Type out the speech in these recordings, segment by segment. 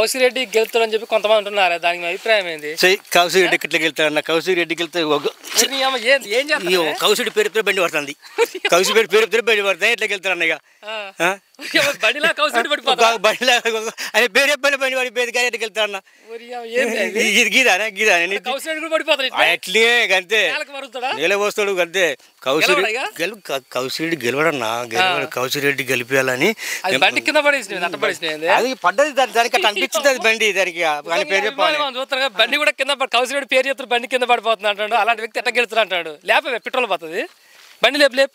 కౌశిరెడ్డి గెలుస్తాడని చెప్పి కొంతమంది అంటున్నారు, దానికి మీ అభిప్రాయం ఏంది? కౌశిరెడ్డి ఎట్లా గెలుతాడన్న? కౌశిరెడ్డి గెలితే ఏం చేస్తారు? కౌశిరెడ్డి పేరు బండి పడుతుంది. కౌశిరెడ్డి పేరు బండి పడుతుంది. ఎట్లా గెలుతాడు అన్నయ్య? బండిలా కౌశిరెడ్డి బండిలా ఆయన పేరు చెప్పని బండి పడి పేరు కానీ ఎట్లా గెలుతాడు అన్న? గీదానే గీదానే అట్లే అంతే నేల పోస్తాడు అంతే. కౌశిరెడ్డి గెలవడన్నా, కౌశిరెడ్డి గెలిపేయాలని అది పడ్డది. దానికి అట్లా అనిపించింది అది బండి దానికి ఆయన పేరు చెప్పాలి. చూస్తారు బండి కూడా కింద కౌశిరెడ్డి పేరు చెప్తారు, బండి కింద పడిపోతుంది అంటాడు. అలాంటి వ్యక్తి ఎట్లా గెలుస్తాడు అంటాడు? లేపే పెట్రోల్ పోతుంది, బండి లేపు.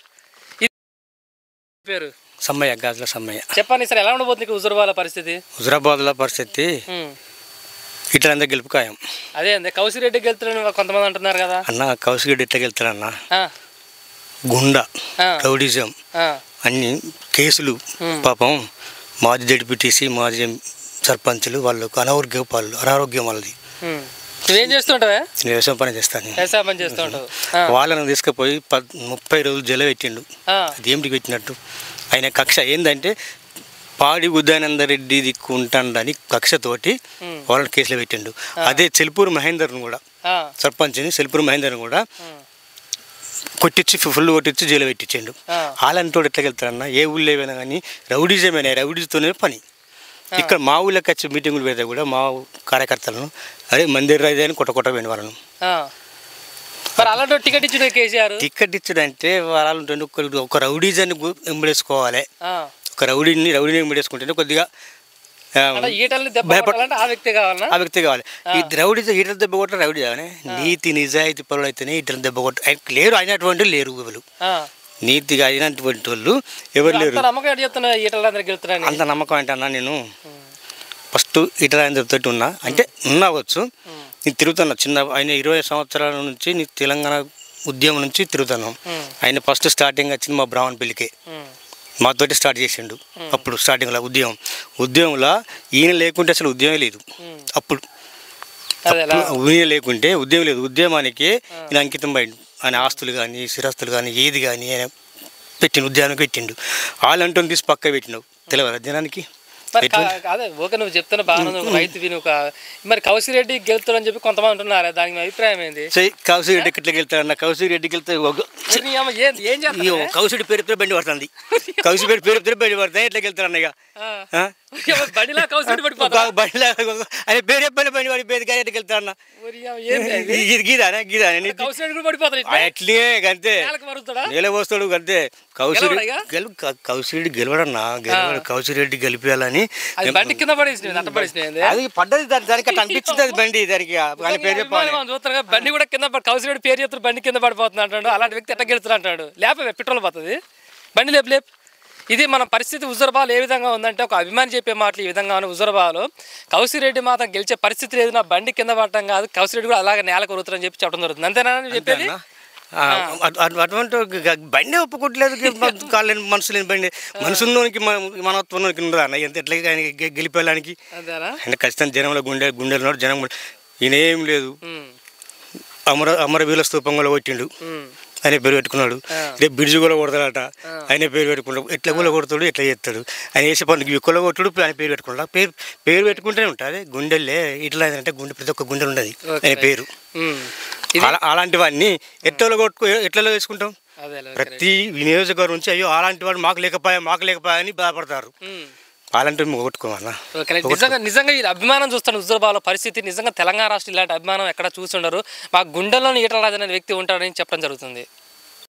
పేరు సమ్మయ్య, గాజుల సమ్మయ్య. చెప్పండి సార్, ఎలా ఉండబోతుంది హుజూరాబాద్ పరిస్థితి? హుజూరాబాద్లో పరిస్థితి ఇట్లా అందరూ గెలుపు ఖాయం. అదే అండి, కౌశిరెడ్డి గెలుతాడని కొంతమంది అంటున్నారు కదా అన్న. కౌశిరెడ్డి ఎట్లా గెలుతాడన్న? గుండా రౌడిజం అన్ని కేసులు, పాపం మాజీ జడ్పీటీసీ మాజీ సర్పంచులు వాళ్ళకు అనారోగ్యం వాళ్ళది. నువ్వేం చేస్తుంటావా? నేను వ్యవసాయం పని చేస్తాను. వ్యవసాయ పని చేస్తూ ఉంటావు. వాళ్ళని తీసుకుపోయి 30 రోజులు జైలు పెట్టిండు. అది ఏమిటి పెట్టినట్టు? ఆయన కక్ష ఏంటంటే పాడి ఉదయానందరెడ్డి దిక్కు ఉంటాడని కక్షతోటి వాళ్ళని కేసులో పెట్టిండు. అదే చెల్పూరు మహేందర్ను కూడా, సర్పంచ్ని చెల్పూరు మహేందర్ని కూడా ఫుల్ కొట్టించి జైలు పెట్టించిండు. అలాంటి ఎట్లా వెళ్తారన్న? ఏ ఊళ్ళో ఏమైనా కానీ రౌడీజమేనా, రౌడీతోనే పని. ఇక్కడ మా ఊళ్ళోకి వచ్చి మీటింగులు పెడితే కూడా మా కార్యకర్తలను అదే మందిర్ రైతే అని కొట్ట పోయిన వాళ్ళను. టికెట్ ఇచ్చుడు కేసీఆర్. టికెట్ ఇచ్చుడు అంటే వాళ్ళు ఒక రౌడీజాన్ని ఎంబడేసుకోవాలి. ఒక రౌడీని ఎంబడేసుకుంటేనే కొద్దిగా ఆ వ్యక్తి కావాలి. ఈ రౌడీ ఈటల దెబ్బ కొట్ట రౌడీ కావాలి. నీతి నిజాయితీ పరులు అయితేనే ఈటల దెబ్బ కొట్ట లేరు. అయినటువంటి లేరు ఎవరు నీతిగా అయినటువంటి వాళ్ళు ఎవరు లేరు. అంత నమ్మకం అంటే అన్నా, నేను ఫస్ట్ ఈటల ఉన్నా అంటే ఉన్నావచ్చు. నేను తిరుగుతున్నా చిన్న ఆయన 20 సంవత్సరాల నుంచి నీ తెలంగాణ ఉద్యమం నుంచి తిరుగుతున్నాం. ఆయన ఫస్ట్ స్టార్టింగ్ వచ్చింది మా బ్రాహ్మణ పెళ్లికే, మాతోటి స్టార్ట్ చేసిండు. అప్పుడు స్టార్టింగ్లో ఉద్యమంలో ఈయన లేకుంటే అసలు ఉద్యమం లేదు. అప్పుడు ఈయన లేకుంటే ఉద్యమం లేదు. ఉద్యమానికి ఈయన అంకితం పడిండు. ఆయన ఆస్తులు కానీ స్థిరాస్తులు కానీ ఏది కానీ ఆయన పెట్టిండు, ఉద్యమానికి పెట్టిండు. వాళ్ళంటూ తీసి పక్క పెట్టినావు తెలియదు జనానికి. అదే ఓకే, నువ్వు చెప్తున్నా బాగా రైతు విను. మరి కౌశిరెడ్డి గెలుతాడని చెప్పి కొంతమంది అంటున్నారు, దానికి మీ అభిప్రాయం ఏంది? కౌశిరెడ్డి ఎట్లా గెలుతాడన్న? కౌశిరెడ్డి గెలితే ఏం చేస్తారు? కౌశిరెడ్డి పేరు బండి పడుతుంది. కౌశిరెడ్డి పేరు బండి పడుతుంది. ఎట్లా గెలుతాడు అన్నయ్య? బండిలా బండిలా ఆయన పేరు చెప్పని బండి వాడి పేరు కానీ ఎట్లా గెలుతాడు అన్న? గీదానే గీదానే అట్లే అంతే నేల పోస్తాడు అంతే. కౌశిరెడ్డి గెలవడన్నా, కౌశిరెడ్డి గెలిపేయాలని బండి కింద అది పడ్డది. దానికి అట్లా అనిపించింది అది బండి దానికి ఆయన పేరు చెప్పాలి. చూస్తారు బండి కూడా కింద కౌశిరెడ్డి పేరు చెప్తారు, బండి కింద పడిపోతుంది అంటాడు. అలాంటి వ్యక్తి ఎట్లా గెలుతాడు అంటాడు? లేపే పెట్రోల్ పోతుంది, బండి లేపు. ఇది మన పరిస్థితి హుజూరాబాద్లో ఏ విధంగా ఉందంటే, ఒక అభిమాని చెప్పే మాటలు ఈ విధంగా ఉన్న హుజూరాబాద్లో కౌశిరెడ్డి మాత్రం గెలిచే పరిస్థితి లేదు. నా బండి కింద పడటం కాదు, కౌశిరెడ్డి కూడా అలాగే నేల కొరుతారని చెప్పి చెప్పడం జరుగుతుంది. అంతేనా చెప్పేది? అటువంటి బండి ఒప్పుకోవట్లేదు. కాలేని మనసు లేని బండి మనుషుల్లోనికి మనత్వంలోనికి ఉండదు అన్న. ఎంత ఎట్లా గెలిపేయడానికి అంటే ఖచ్చితంగా జనంలో గుండెలు జనం. ఈయన ఏం లేదు, అమరవీరుల స్తూపంలో కొట్టిండు, ఆయన పేరు పెట్టుకున్నాడు. రేపు బ్రిడ్జి కూడా కొడతాడట, ఆయన పేరు పెట్టుకుంటాడు. ఎట్లా కూడా కొడతాడు, ఎట్లా చేస్తాడు ఆయన వేసే పనులు ఎక్కువలో కొట్టుడు, ఆయన పేరు పెట్టుకున్నాడు. పేరు పెట్టుకుంటూనే ఉంటుంది. గుండెలే ఇట్లా అంటే ప్రతి ఒక్క గుండెలు ఉండదు ఆయన పేరు. అలాంటివన్నీ ఎట్లలో వేసుకుంటాం. ప్రతి నియోజకవర్గం నుంచి అయ్యో అలాంటి వాడు మాకు లేకపోయా అని బాధపడతారు. అలాంటివి కొట్టుకోమన్నా. నిజంగా ఈ అభిమానం చూస్తాను హుజూరాబాద్లో పరిస్థితి. నిజంగా తెలంగాణ రాష్ట్రం ఇలాంటి అభిమానం ఎక్కడ చూస్తుండరు. మా గుండెల్లో ఈటల రాజు అనే వ్యక్తి ఉంటాడని చెప్పడం జరుగుతుంది.